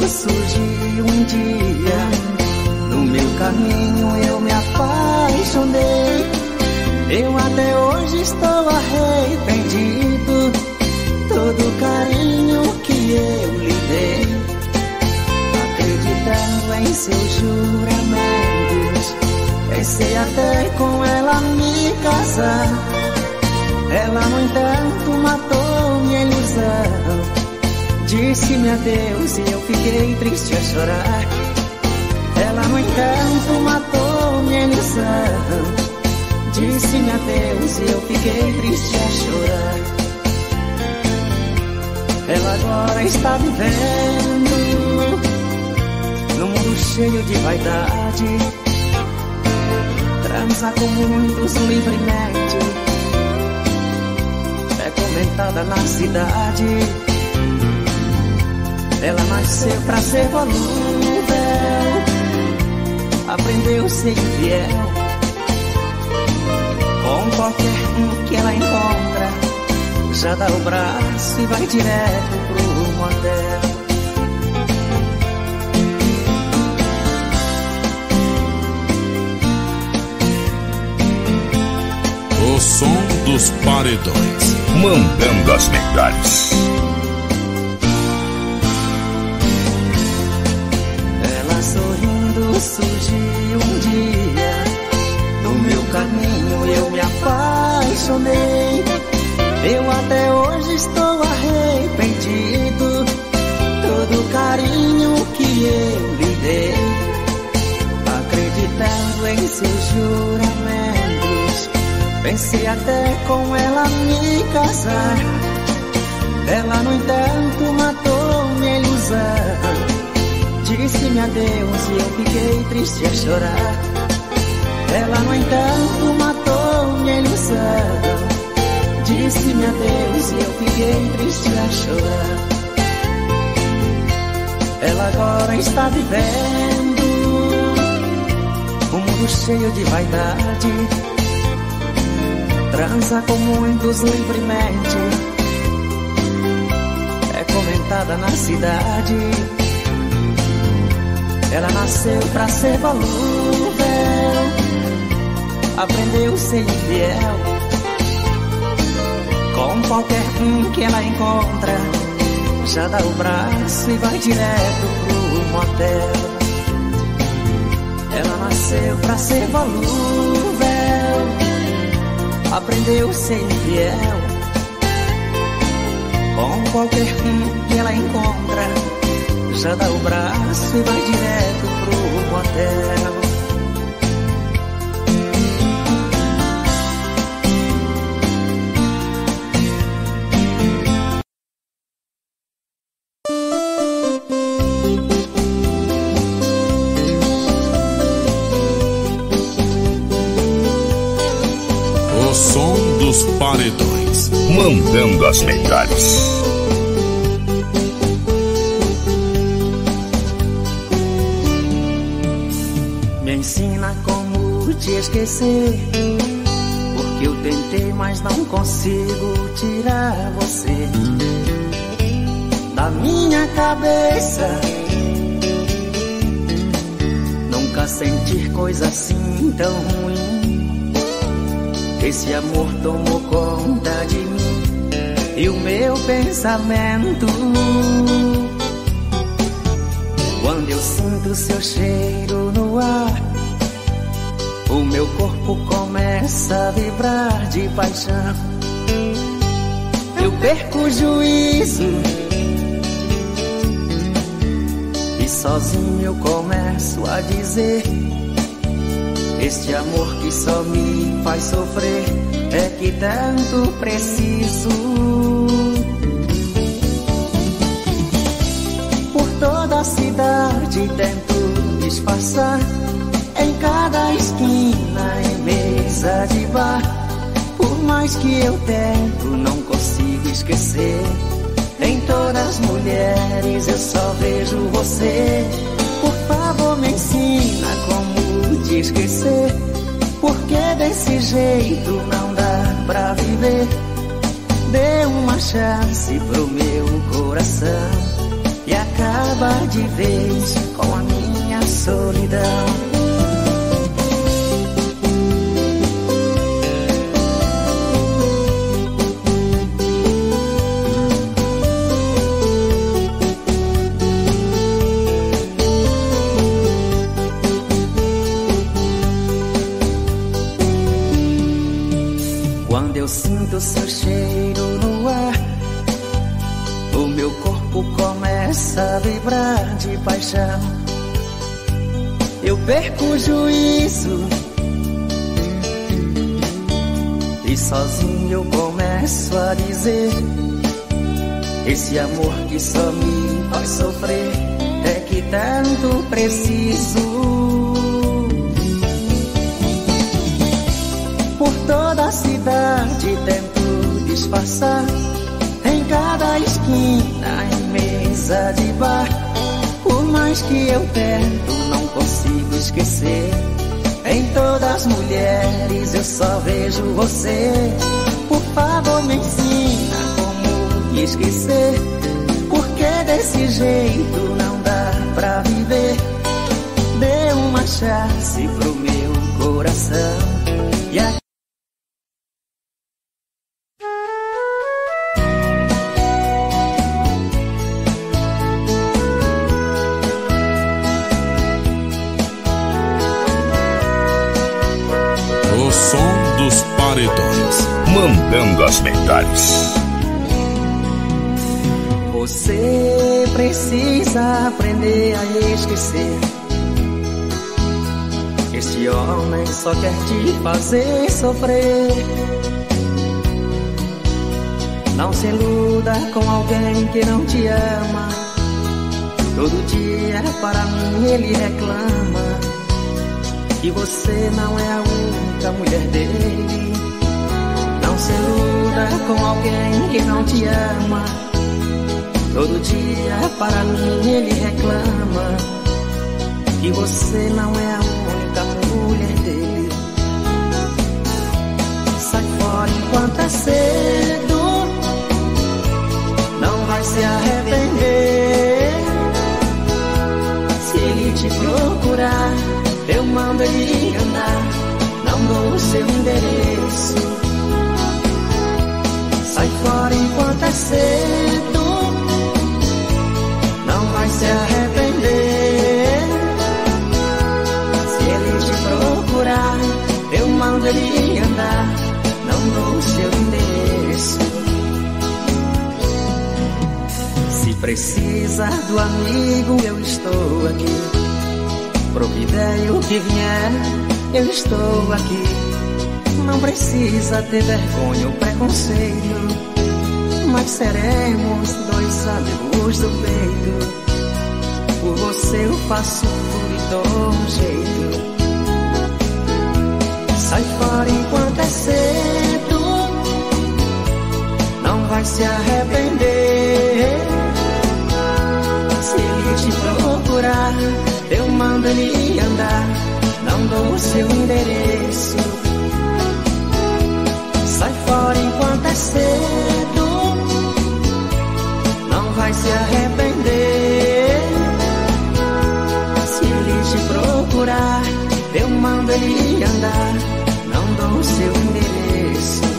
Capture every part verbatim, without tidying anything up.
surgiu um dia. No meu caminho eu me apaixonei. Eu até hoje estou arrependido. Todo o carinho que eu lhe dei, acreditando em seus juramentos, pensei até com ela me casar. Ela, no entanto, matou minha ilusão. Disse-me adeus e eu fiquei triste a chorar. Ela, no entanto, matou minha ilusão. Disse-me adeus e eu fiquei triste a chorar. Ela agora está vivendo num mundo cheio de vaidade. Transa com muitos livremente, é comentada na cidade. Ela nasceu pra ser volúvel, aprendeu a ser infiel. Com qualquer um que ela encontra, já dá o braço e vai direto pro motel. O som dos paredões, mandando as melhores. Ela sorrindo surgiu um dia. No meu caminho eu me apaixonei. Eu até hoje estou arrependido. Todo o carinho que eu lhe dei, acreditando em seus juramentos, pensei até com ela me casar. Ela, no entanto, matou minha ilusão. Disse-me adeus e eu fiquei triste a chorar. Ela, no entanto, matou minha ilusão. Disse-me adeus e eu fiquei triste a chorar. Ela agora está vivendo um mundo cheio de vaidade. Transa com muitos livremente, é comentada na cidade. Ela nasceu pra ser volúvel, aprendeu a ser infiel. Com qualquer um que ela encontra, já dá o braço e vai direto pro motel. Ela nasceu pra ser volúvel, aprendeu a ser infiel. Com qualquer um que ela encontra, já dá o braço e vai direto pro motel. O som dos paredões, mandando as melhores. Me ensina como te esquecer, porque eu tentei, mas não consigo tirar você da minha cabeça. Nunca senti coisa assim tão ruim. Esse amor tomou conta de mim e o meu pensamento. Quando eu sinto seu cheiro no ar, o meu corpo começa a vibrar de paixão. Eu perco o juízo e sozinho eu começo a dizer: este amor que só me faz sofrer é que tanto preciso. Por toda a cidade tento disfarçar, em cada esquina, em mesa de bar. Por mais que eu tento, não consigo esquecer. Em todas as mulheres eu só vejo você. Por favor, me ensina como te esquecer, porque desse jeito não dá pra viver. Dê uma chance pro meu coração e acaba de vez com a minha solidão. Quando eu sinto seu cheiro no ar, o meu corpo começa a vibrar de paixão. Eu perco o juízo e sozinho eu começo a dizer: esse amor que só me faz sofrer é que tanto preciso. Por toda a cidade tento disfarçar, em cada esquina, em mesa de bar. Por mais que eu tento, não consigo esquecer. Em todas as mulheres eu só vejo você. Por favor me ensina como esquecer, porque desse jeito não dá pra viver. Dê uma chance pro meu coração e a O som dos paredões, mandando as melhores. Você precisa aprender a esquecer. Este homem só quer te fazer sofrer. Não se iluda com alguém que não te ama. Todo dia para mim ele reclama que você não é a única mulher dele. Não se iluda com alguém que não te ama. Todo dia para mim ele reclama que você não é a única mulher dele. Sai fora enquanto é cedo, não vai se arrepender. Se ele te procurar, eu mando ele andar, não dou o seu endereço. Sai fora enquanto é cedo, não vai se arrepender. Se ele te procurar, eu mando ele andar, não dou o seu endereço. Se precisar do amigo, eu estou aqui. Pro que der e o que vier, eu estou aqui. Não precisa ter vergonha ou preconceito, mas seremos dois amigos do peito. Por você eu faço tudo e dou um jeito. Sai fora enquanto é cedo, não vai se arrepender. Se ele te procurar, eu mando ele andar, não dou o seu endereço. Sai fora enquanto é cedo, não vai se arrepender. Se ele te procurar, eu mando ele andar, não dou o seu endereço.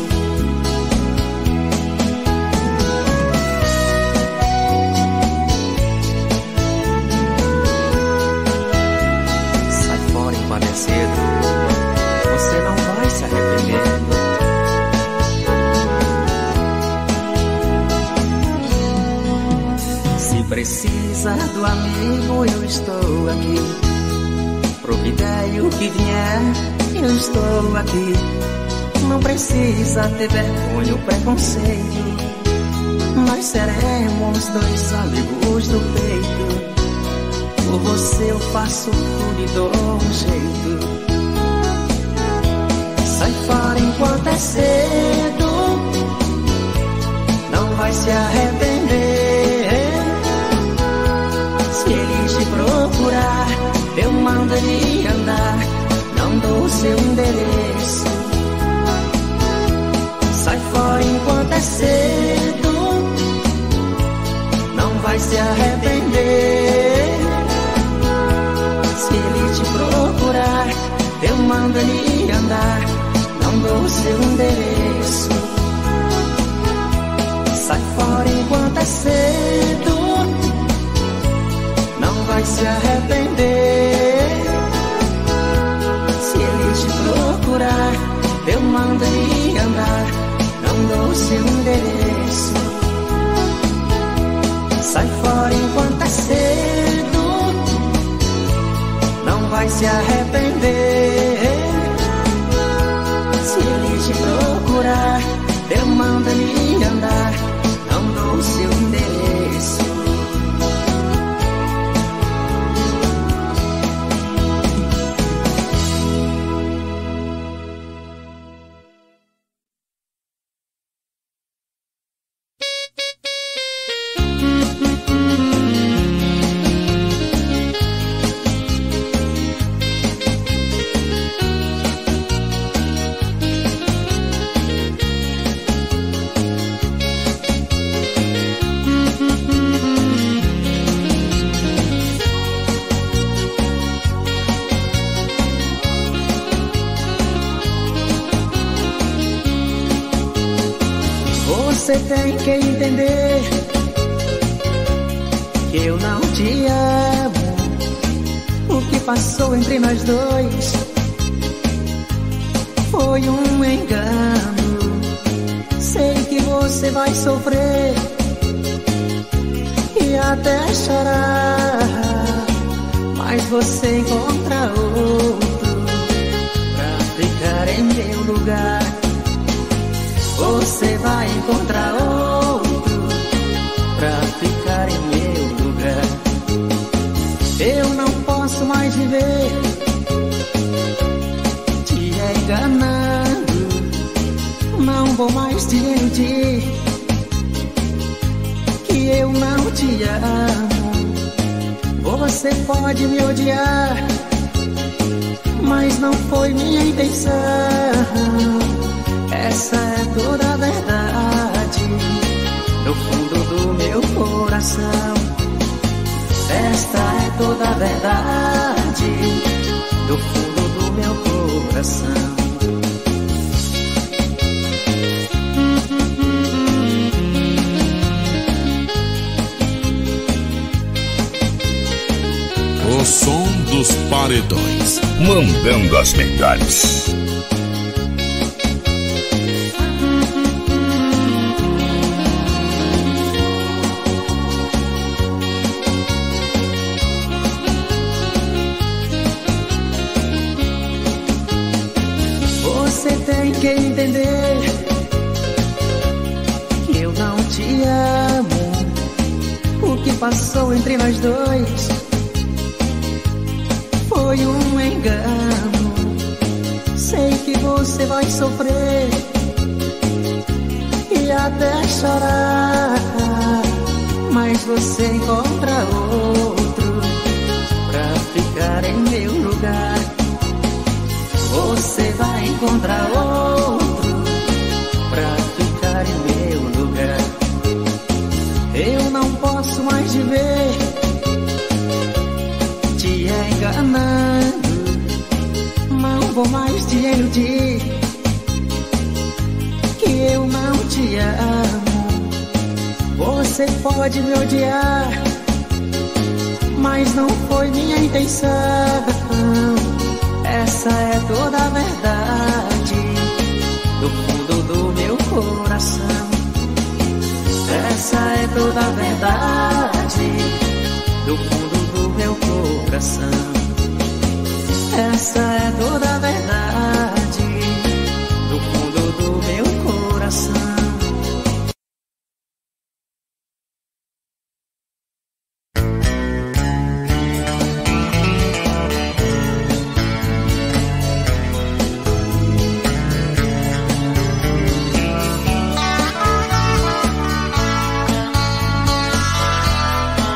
Cedo, você não vai se arrepender. Se precisa do amigo, eu estou aqui. Pro que der e o que vier, eu estou aqui. Não precisa ter vergonha ou preconceito, nós seremos dois amigos do peito. Por você eu faço tudo e dou um jeito. Sai fora enquanto é cedo, não vai se arrepender. Se ele te procurar, eu mando ele andar, não dou o seu endereço. Sai fora enquanto é cedo, não vai se arrepender. mando ele andar, não dou seu endereço. Sai fora enquanto é cedo, não vai se arrepender. Se ele te procurar, eu mando ele andar, não dou seu endereço. Sai fora enquanto é cedo, não vai se arrepender. Se ele te procurar, eu mando ele andar, não dou seu endereço. Você tem que entender que eu não te amo. O que passou entre nós dois foi um engano. Sei que você vai sofrer e até chorar, mas você encontra outro pra ficar em meu lugar. Você vai encontrar outro pra ficar em meu lugar. Eu não posso mais viver te enganando, não vou mais te iludir que eu não te amo. Você pode me odiar, mas não foi minha intenção. Essa é toda a verdade no fundo do meu coração. Esta é toda a verdade do fundo do meu coração. O som dos paredões, mandando as melhores. Você tem que entender que eu não te amo. O que passou entre nós dois foi um engano. Sei que você vai sofrer e até chorar, mas você encontra outro pra ficar em meu lugar. Você vai encontrar outro pra ficar em meu lugar. Eu não posso mais viver te enganando, não vou mais te iludir que eu não te amo. Você pode me odiar, mas não foi minha intenção. Essa é toda a verdade do fundo do meu coração. Essa é toda a verdade do fundo do meu coração. Essa é toda a verdade do fundo do meu coração.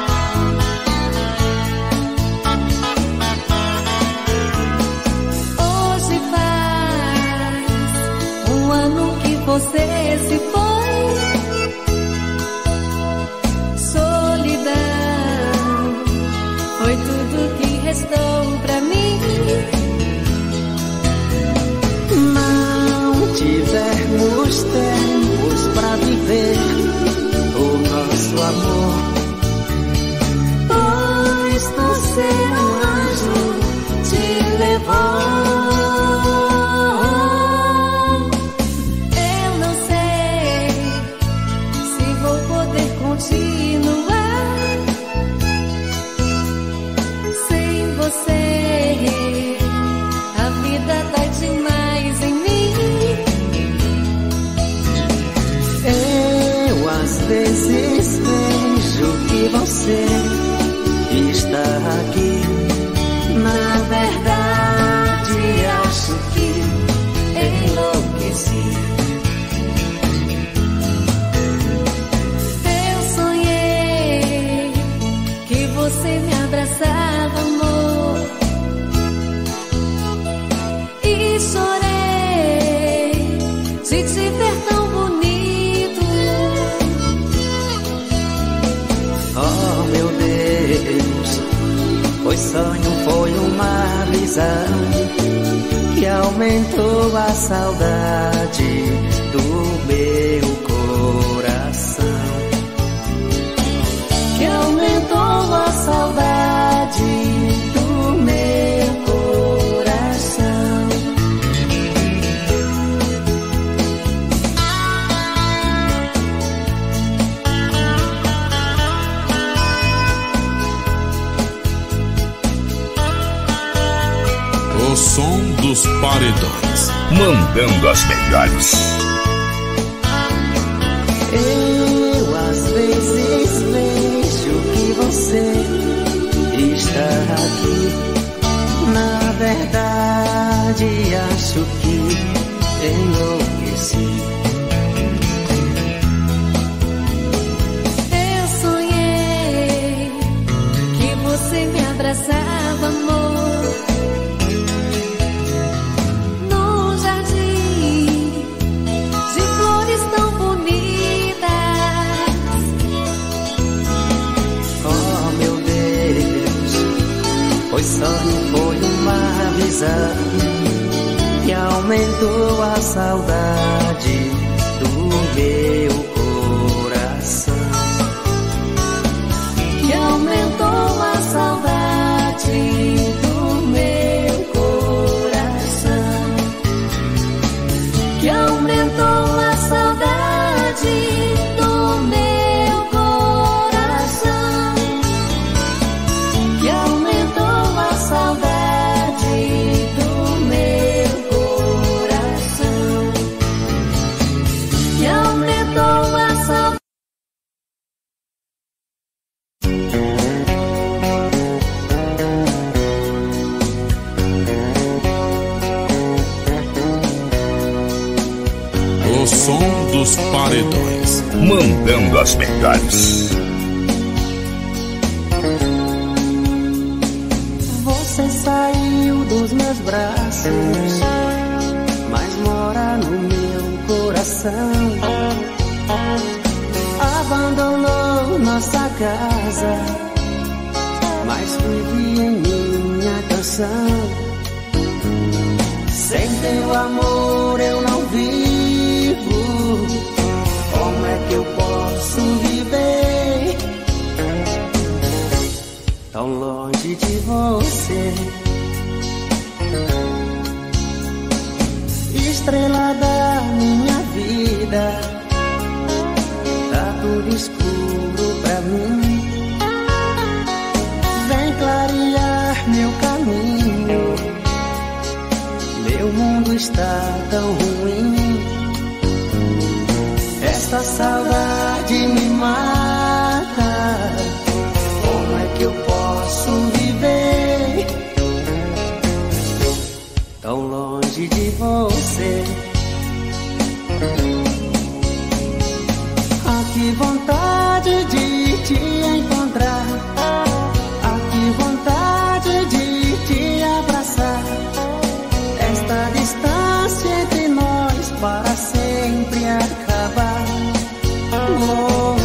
Oh, vezes vejo que você está aqui. Na verdade, acho que enlouqueci. Eu sonhei que você me abraçava, amor, e chorei de te ver tão bonito. Oh, meu Deus, foi sonho, foi uma visão que aumentou a saudade do meu coração, que aumentou a saudade do meu coração. O som dos paredões, mandando as melhores. Eu às vezes vejo que você está aqui. Na verdade, acho que enlouqueci. Eu sonhei que você me abraçava, amor, no jardim de flores tão bonitas. Oh, meu Deus, foi sonho, foi uma visão que aumentou a saudade do meu coração, que aumentou a saudade do meu coração, que aumentou a saudade do meu coração, que aumentou a saudade do meu coração, que aumentou a saudade. O som dos paredões, mandando as melhores. Você saiu dos meus braços, mas mora no meu coração. Abandonou nossa casa, mas vive em minha canção. Sem teu amor eu não vivo. Como é que eu posso viver tão longe de você? Estrela da minha vida, tá tudo escuro pra mim. Vem clarear meu caminho, meu mundo está tão ruim. Esta saudade me mata. Como é que eu posso viver tão longe de você? Ah, que vontade de te encontrar. Ah, que vontade de te abraçar. Esta distância entre nós para sempre acabar. Oh.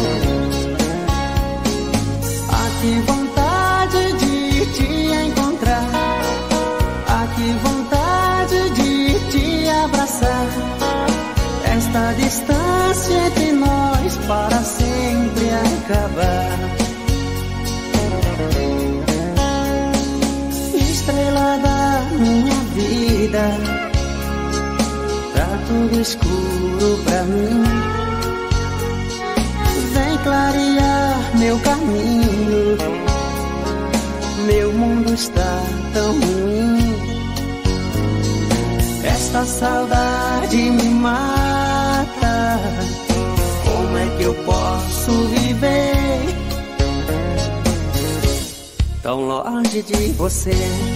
Ah, que vontade de te encontrar. Ah, que vontade de te abraçar. Esta distância entre nós para sempre acabar. Estrela da minha vida, tá tudo escuro pra mim. Vem clarear meu caminho, meu mundo está tão ruim. Esta saudade me mata. Como é que eu posso viver tão longe de você.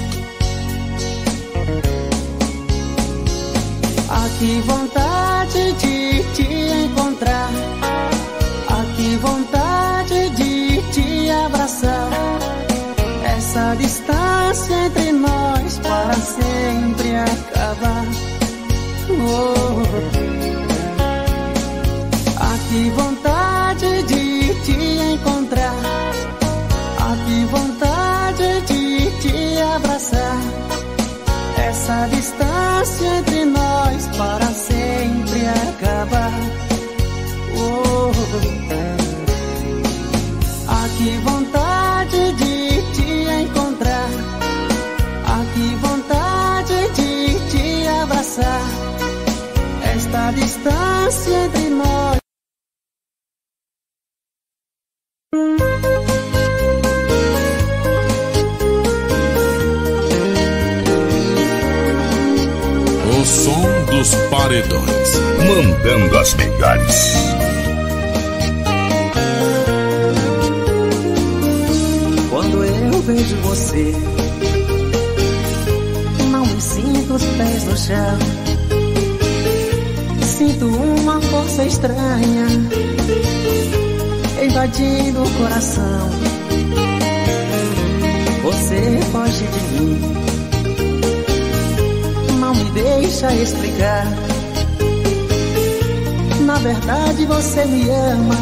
Ah, que vontade de te encontrar, ah, que vontade de te abraçar. Essa distância entre nós para sempre acabar. Oh. Ah, que vontade de te encontrar, ah, que vontade de te abraçar. Essa distância entre nós para sempre acabar. Oh. Ah, que vontade de te encontrar, ah, que vontade de te abraçar. Esta distância entre nós. O som dos paredões, mandando as melhores. Quando eu vejo você, não me sinto os pés no chão. Sinto uma força estranha invadindo o coração. Você foge de mim, não me deixa explicar. Na verdade você me ama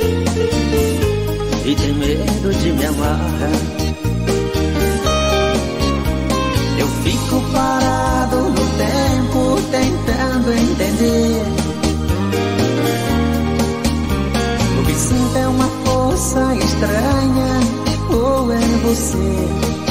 e tem medo de me amar. Eu fico parado no tempo tentando entender. O que sinto é uma força estranha, ou é você?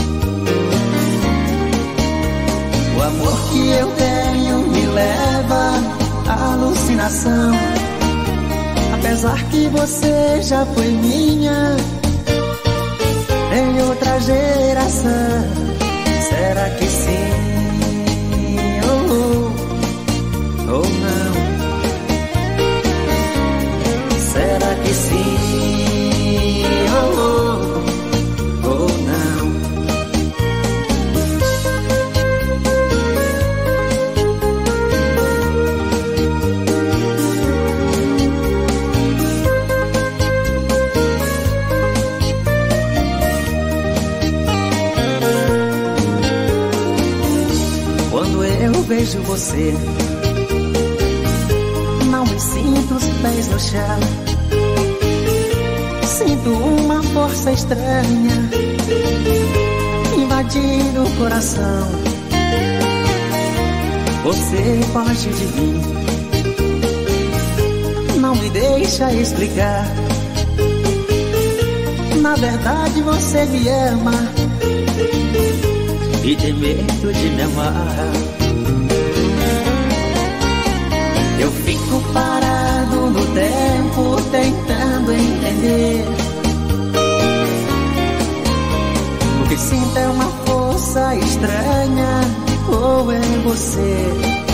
O amor que eu tenho me leva à alucinação. Apesar que você já foi minha em outra geração. Será que sim ou, ou não? Será que sim ou, ou não? Quando eu vejo você, não me sinto os pés no chão. Sinto uma força estranha invadindo o coração. Você foge de mim, não me deixa explicar. Na verdade você me ama e tem medo de me amar. Eu fico parado no tempo tentando entender. O que sinto é uma força estranha, ou é você?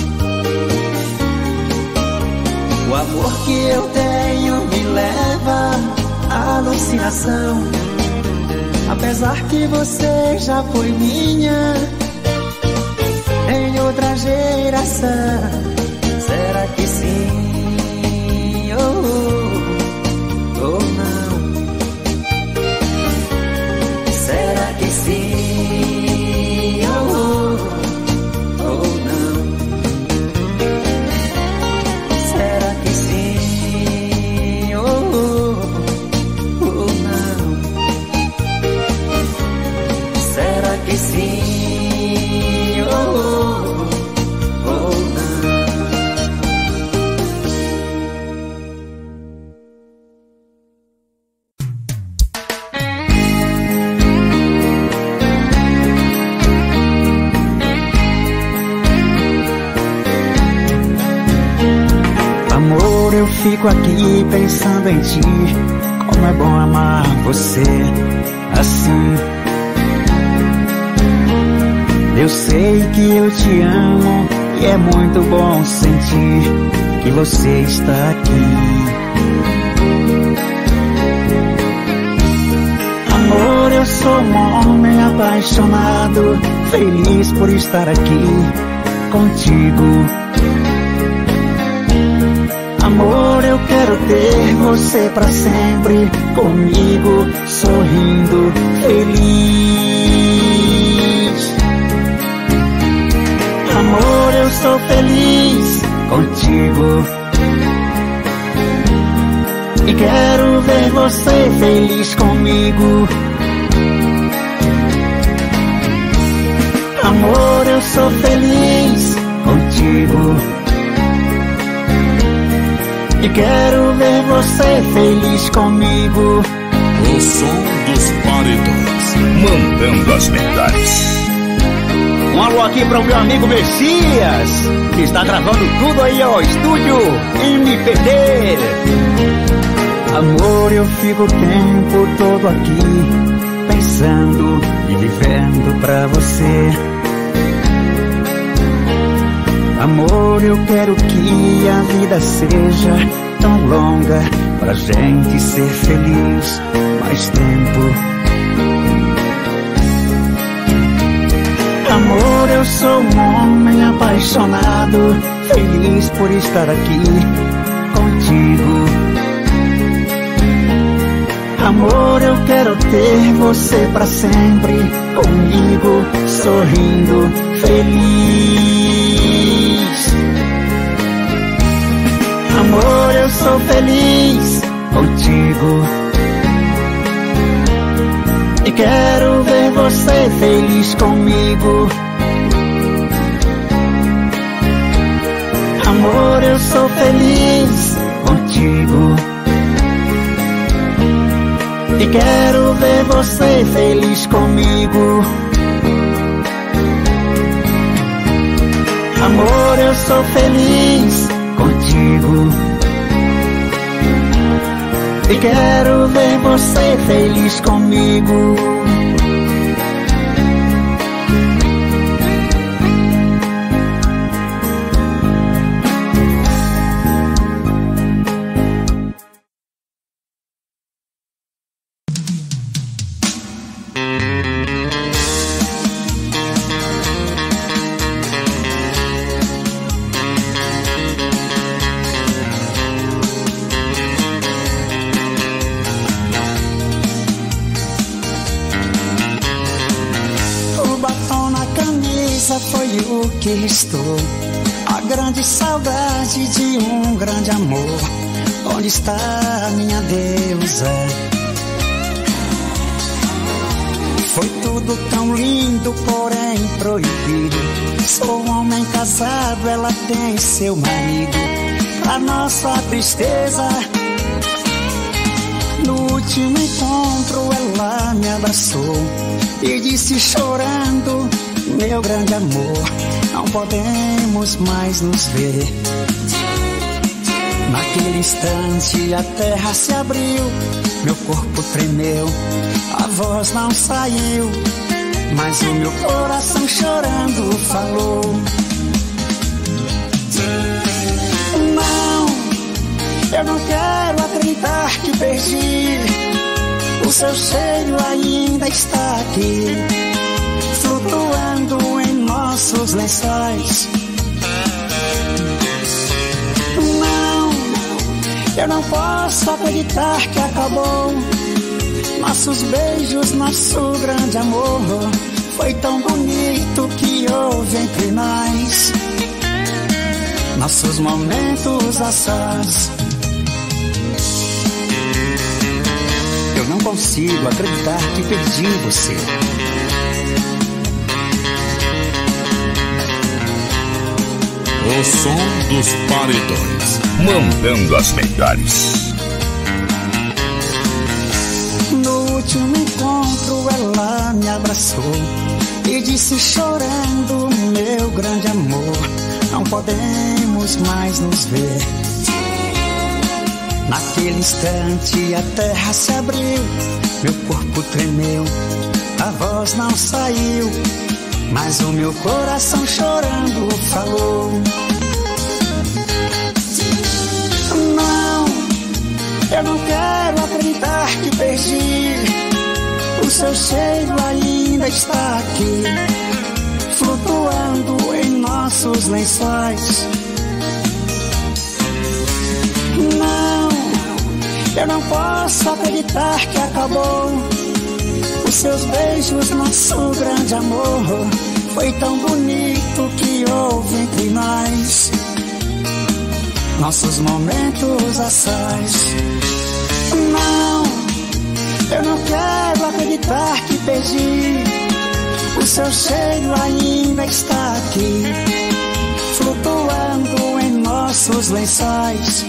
O amor que eu tenho me leva à alucinação. Apesar que você já foi minha em outra geração. Será que sim ou, ou não? Será que sim ou, ou não? Será que sim ou, ou não? Será que sim ou, ou não? Amor, eu fico aqui pensando em ti. Como é bom amar você assim. Eu sei que eu te amo e é muito bom sentir que você está aqui. sou um homem apaixonado, feliz por estar aqui contigo. Amor, eu quero ter você pra sempre comigo, sorrindo, feliz. Amor, eu sou feliz contigo e quero ver você feliz comigo. Amor, eu sou feliz contigo e quero ver você feliz comigo. O som dos paredões, mandando as verdades. Um alô aqui para o meu amigo Messias, que está gravando tudo aí ao estúdio M P D. Amor, eu fico o tempo todo aqui pensando e vivendo pra você. Amor, eu quero que a vida seja tão longa pra gente ser feliz mais tempo. Amor, eu sou um homem apaixonado, feliz por estar aqui contigo. Amor, eu quero ter você pra sempre comigo, sorrindo, feliz. Amor, eu sou feliz contigo e quero ver você feliz comigo. Amor, eu sou feliz contigo e quero ver você feliz comigo. Amor, eu sou feliz contigo e quero ver você feliz comigo. Foi o que restou, a grande saudade de um grande amor. Onde está minha deusa? Foi tudo tão lindo, porém proibido. Sou um homem casado, ela tem seu marido. A nossa tristeza, no último encontro ela me abraçou e disse chorando: meu grande amor, não podemos mais nos ver. Naquele instante a terra se abriu, meu corpo tremeu, a voz não saiu, mas o meu coração chorando falou: não, eu não quero acreditar que perdi. O seu cheiro ainda está aqui, flutuando em nossos lençóis. Não, eu não posso acreditar que acabou. Nossos beijos, nosso grande amor foi tão bonito que houve entre nós. Nossos momentos a sós. Eu não consigo acreditar que perdi você. O som dos paredões, mandando as verdades. No último encontro ela me abraçou e disse chorando: meu grande amor, não podemos mais nos ver. Naquele instante a terra se abriu, meu corpo tremeu, a voz não saiu, mas o meu coração chorando falou: não, eu não quero acreditar que perdi. O seu cheiro ainda está aqui, flutuando em nossos lençóis. Não, eu não posso acreditar que acabou. Os seus beijos, nosso grande amor, foi tão bonito que houve entre nós. Nossos momentos a sós. Não, eu não quero acreditar que perdi. O seu cheiro ainda está aqui, flutuando em nossos lençóis.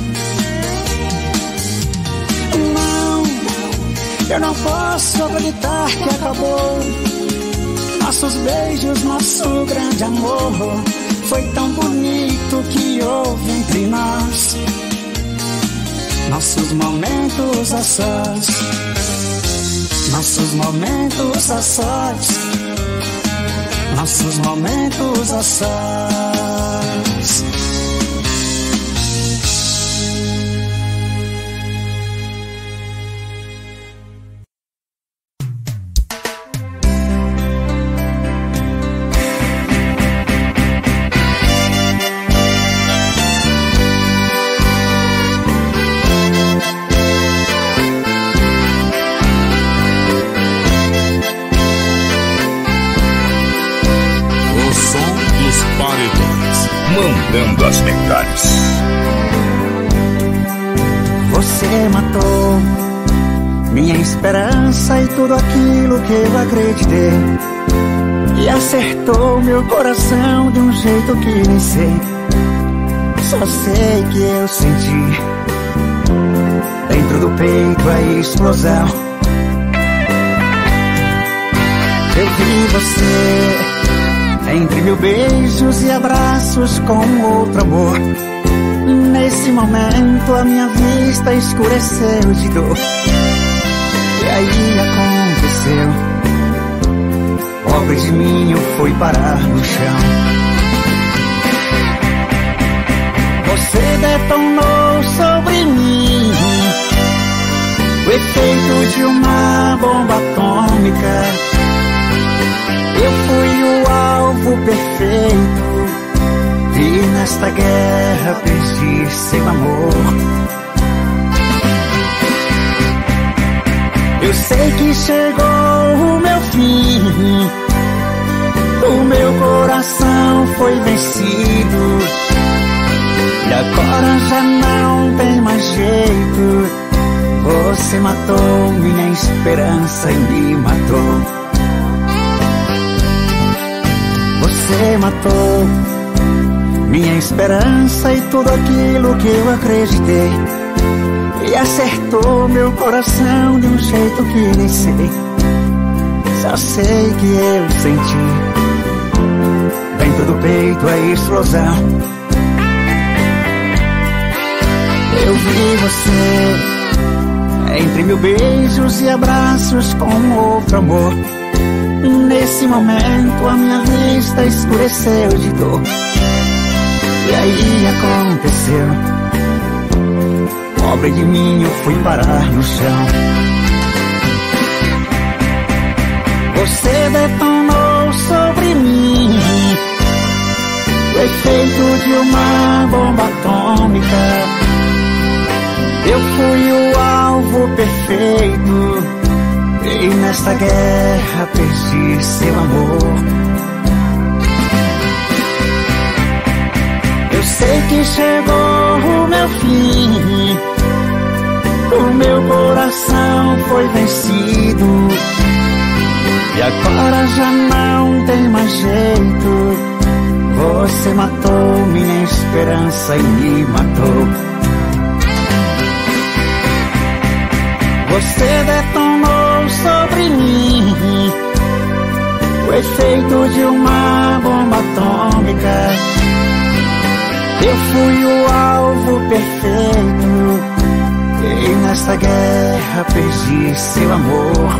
Não, eu não posso acreditar que acabou. Nossos beijos, nosso grande amor, foi tão bonito que houve entre nós. Nossos momentos a sós. Nossos momentos a sós. Nossos momentos a sós. Mandando as melhores. Você matou minha esperança e tudo aquilo que eu acreditei, e acertou meu coração de um jeito que nem sei. Só sei que eu senti dentro do peito a explosão. Eu vi você entre mil beijos e abraços com outro amor. Nesse momento a minha vista escureceu de dor. E aí aconteceu, pobre de mim, eu fui parar no chão. Você detonou sobre mim o efeito de uma bomba atômica. Eu fui o alvo perfeito e nesta guerra perdi seu amor. Eu sei que chegou o meu fim, o meu coração foi vencido, e agora já não tem mais jeito. Você matou minha esperança e me matou. Você matou minha esperança e tudo aquilo que eu acreditei, e acertou meu coração de um jeito que nem sei. Só sei que eu senti dentro do peito a explosão. Eu vi você entre mil beijos e abraços com outro amor. Nesse momento a minha vista escureceu de dor. E aí aconteceu, pobre de mim, eu fui parar no chão. Você detonou sobre mim o efeito de uma bomba atômica. Eu fui o alvo perfeito e nesta guerra perdi seu amor. Eu sei que chegou o meu fim, o meu coração foi vencido, e agora já não tem mais jeito. Você matou minha esperança e me matou. Você detonou sobre mim o efeito de uma bomba atômica. Eu fui o alvo perfeito e nesta guerra perdi seu amor.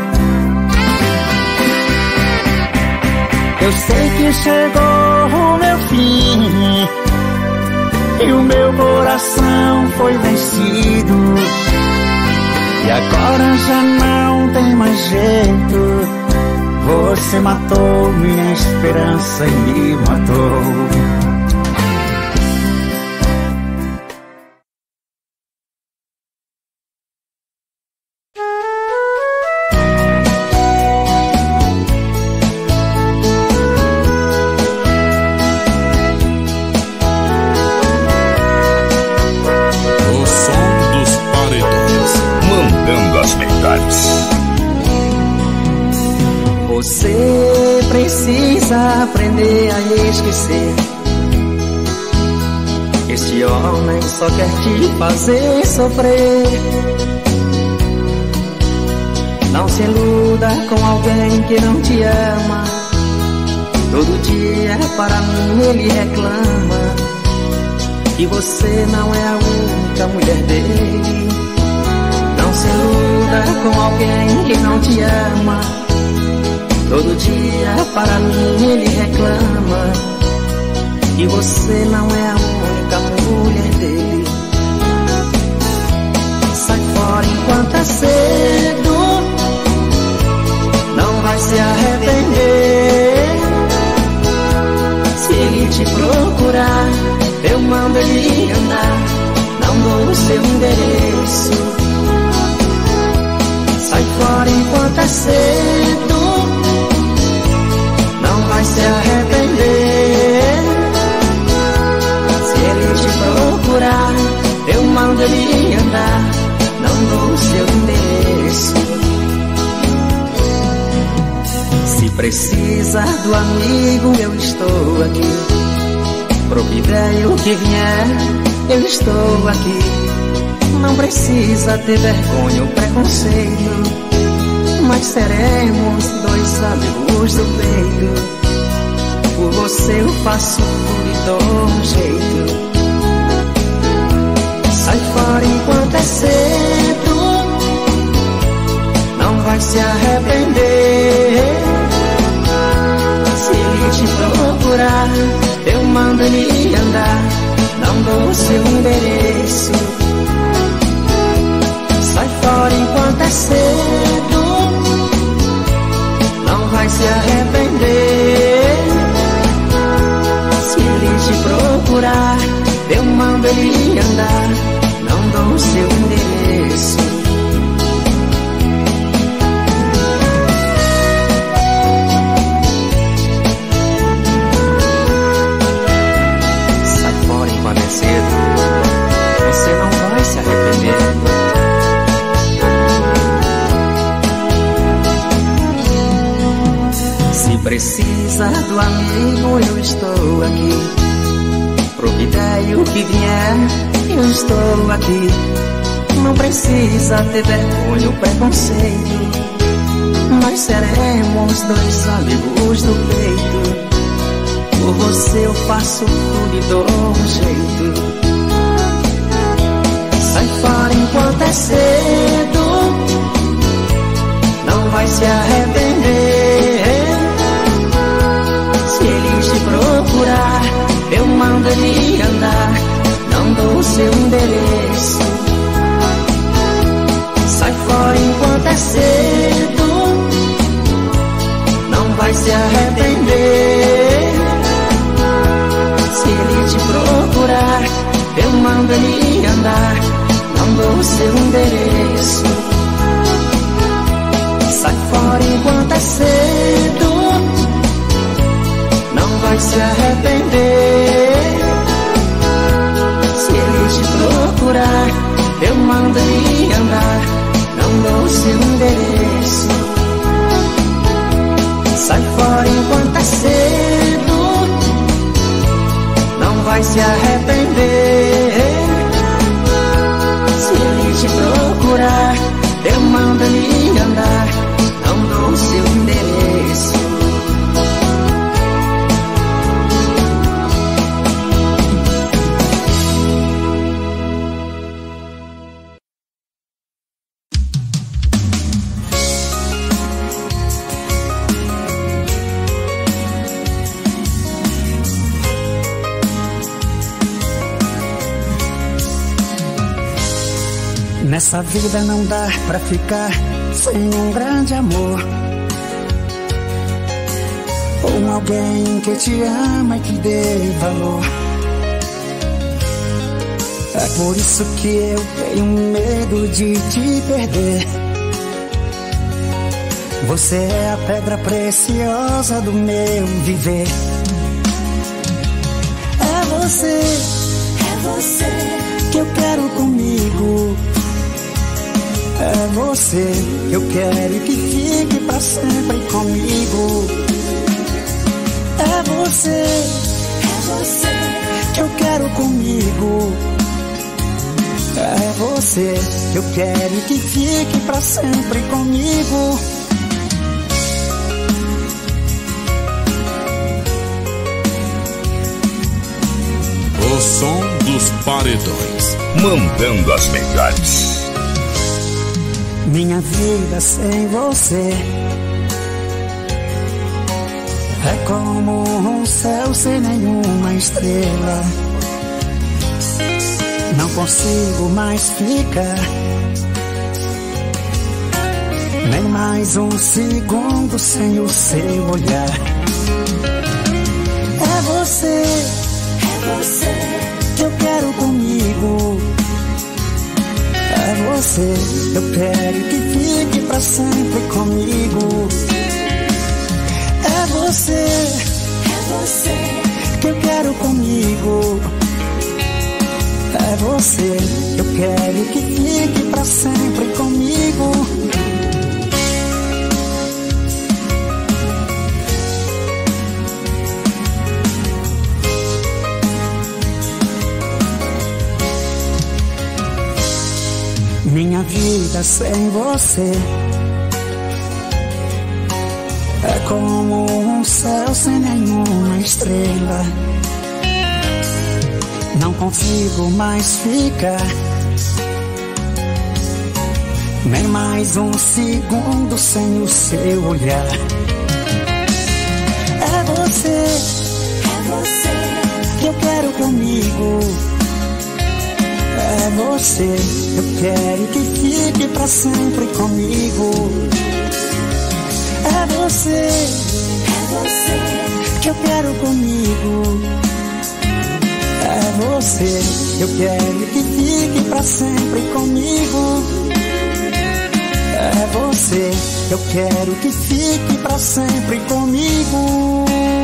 Eu sei que chegou o meu fim e o meu coração foi vencido, e agora já não tem tem mais jeito. Você matou minha esperança e me matou. Você precisa aprender a esquecer. Este homem só quer te fazer sofrer. Não se iluda com alguém que não te ama. Todo dia para mim ele reclama que você não é a única mulher dele. Não se iluda com alguém que não te ama. Todo dia para mim ele reclama que você não é a única mulher dele. Sai fora enquanto é cedo, não vai se arrepender. Se ele te procurar, eu mando ele andar, não dou o seu endereço. Sai fora enquanto é cedo, vai se arrepender. Se ele te procurar, eu mando ele andar, não dou o seu endereço. Se precisar do amigo, eu estou aqui. Pro que der o que vier, eu estou aqui. Não precisa ter vergonha ou preconceito, mas seremos dois amigos do peito. Por você eu faço tudo e dou um jeito. Sai fora enquanto é cedo, não vai se arrepender. Se ele te procurar, eu mando ele andar, não dou o seu endereço. Sai fora enquanto é cedo, não vai se arrepender. Se ele te procurar, eu mando ele andar, não dou o seu endereço. Sai fora enquanto é cedo, você não vai se arrepender. Se precisa do amigo, eu estou aqui. Pro que der e o que vier, eu estou aqui. Não precisa ter vergonha ou preconceito, nós seremos dois amigos do peito. Por você eu faço tudo e dou um jeito. Sai fora enquanto é cedo, não vai se arrepender. Se ele te procurar, eu mando ele andar, não dou o seu endereço. Sai fora enquanto é cedo, não vai se arrepender. Se ele te procurar, eu mando ele andar, não dou o seu endereço. Sai fora enquanto é cedo, não vai se arrepender. Se ele te procurar, eu mando ele andar, não dou o seu endereço. Sai fora enquanto é cedo, não vai se arrepender. Se ele te procurar, eu mando ele andar, não dou o seu endereço. Nessa vida não dá pra ficar sem um grande amor, ou alguém que te ama e te dê valor. É por isso que eu tenho medo de te perder. Você é a pedra preciosa do meu viver. É você, é você que eu quero comigo. É você que eu quero que fique pra sempre comigo. É você, é você que eu quero comigo. É você que eu quero que fique pra sempre comigo. O som dos paredões, mandando as melhores. Minha vida sem você é como um céu sem nenhuma estrela. Não consigo mais ficar nem mais um segundo sem o seu olhar. É você, é você que eu quero comigo. É você que eu quero que fique pra sempre comigo. É você, é você que eu quero comigo. É você que eu quero que fique pra sempre comigo. Minha vida sem você é como um céu sem nenhuma estrela. Não consigo mais ficar nem mais um segundo sem o seu olhar. É você, é você que eu quero comigo. É você que eu quero que fique pra sempre comigo. É você, é você que eu quero comigo. É você que eu quero que fique pra sempre comigo. É você que eu quero que fique pra sempre comigo.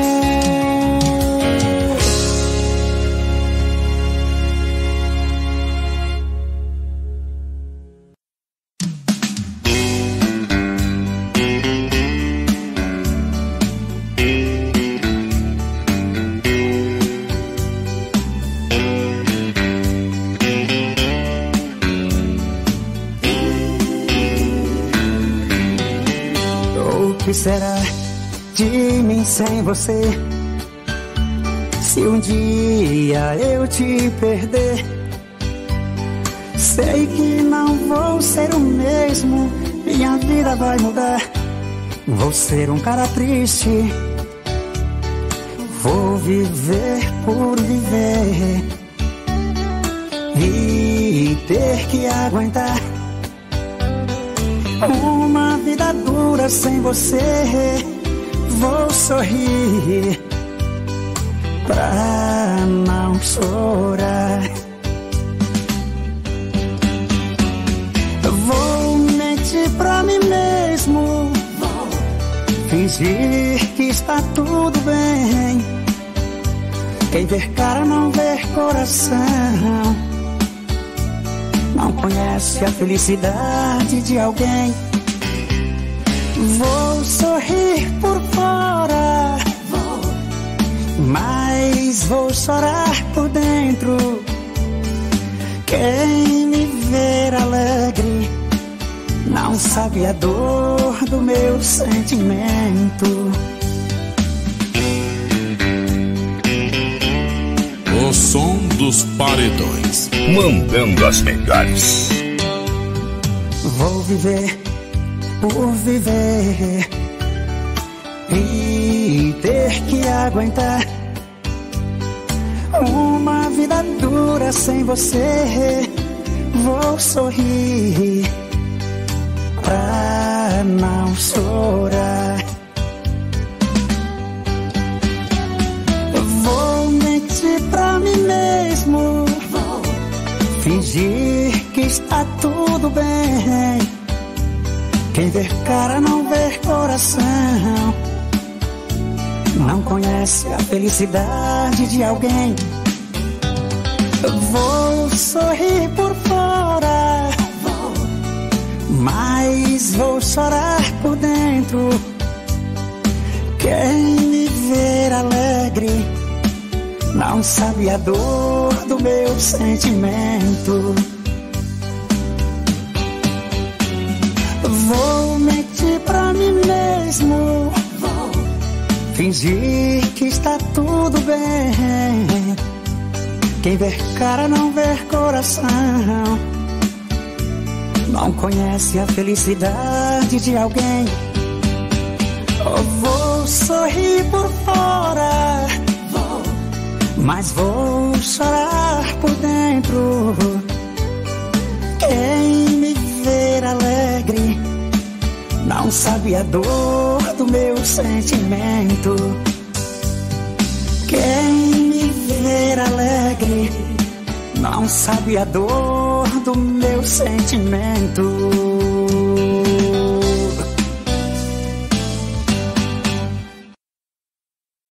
O que será de mim sem você? Se um dia eu te perder, sei que não vou ser o mesmo. Minha vida vai mudar. Vou ser um cara triste. Vou viver por viver e ter que aguentar uma vida dura sem você. Vou sorrir pra não chorar. Vou mentir pra mim mesmo, fingir que está tudo bem. Quem ver cara não vê coração, não conhece a felicidade de alguém. Vou sorrir por fora, mas vou chorar por dentro. Quem me ver alegre não sabe a dor do meu sentimento. O som dos paredões, mandando as melhores. Vou viver por viver e ter que aguentar uma vida dura sem você. vou sorrir pra não chorar. Vou mentir pra mim mesmo, fingir que está tudo bem. Quem vê cara não vê coração, não conhece a felicidade de alguém. Vou sorrir por fora, mas vou chorar por dentro. Quem me ver alegre não sabe a dor do meu sentimento. Vou mentir pra mim mesmo, fingir que está tudo bem. Quem vê cara não vê coração, não conhece a felicidade de alguém. Vou sorrir por fora, mas vou chorar por dentro. Quem me ver alegre não sabe a dor do meu sentimento. Quem me ver alegre não sabe a dor do meu sentimento.